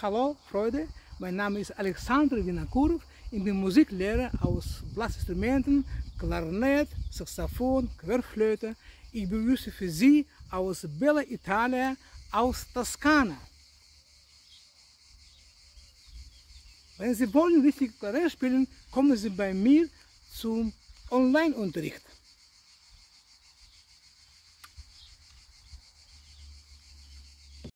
Hallo Freunde, mein Name ist Alexander Vinokurov, ich bin Musiklehrer aus Blasinstrumenten, Klarinett, Saxophon, Querflöte. Ich begrüße für Sie aus Bella Italia, aus Toskana. Wenn Sie wollen richtig Klarinett spielen, kommen Sie bei mir zum Online-Unterricht.